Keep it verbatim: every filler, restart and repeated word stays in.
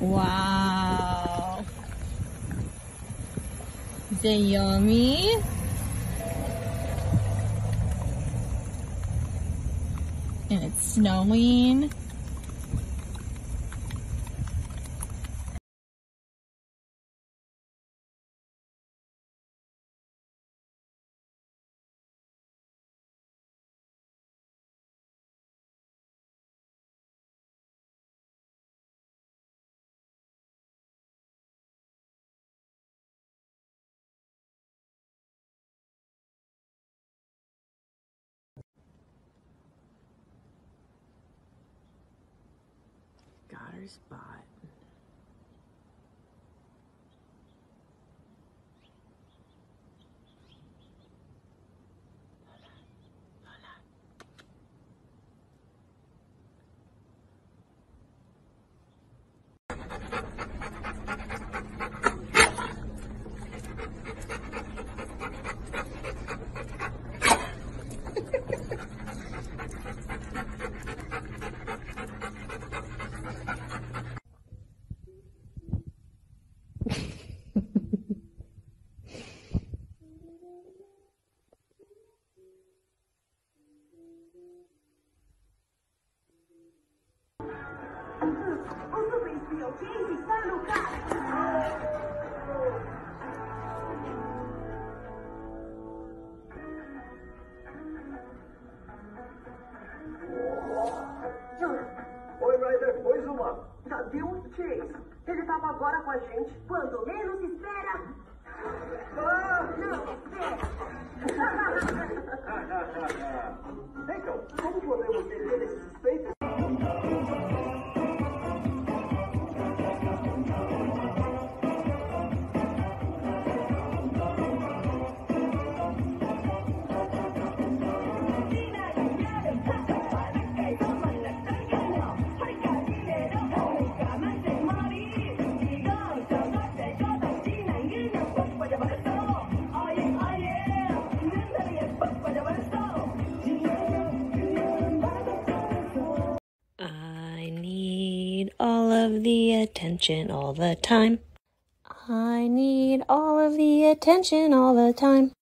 Wow. Is it yummy? And it's snowing. Got her spot. Oi, Ryder, oi, Zuma. Cadê o Chase? Ele tava agora com a gente. Quando menos espera. Ah, não, espera. Então, como podemos entender esse suspeito? I need all of the attention all the time. I need all of the attention all the time.